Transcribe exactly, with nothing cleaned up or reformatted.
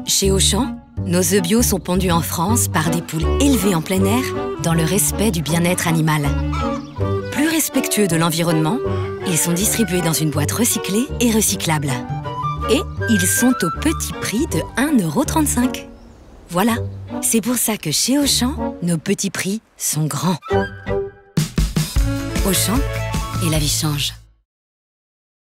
Chez Auchan, nos œufs bio sont pondus en France par des poules élevées en plein air dans le respect du bien-être animal. Plus respectueux de l'environnement, ils sont distribués dans une boîte recyclée et recyclable. Et ils sont au petit prix de un euro trente-cinq. Voilà, c'est pour ça que chez Auchan, nos petits prix sont grands. Auchan, et la vie change.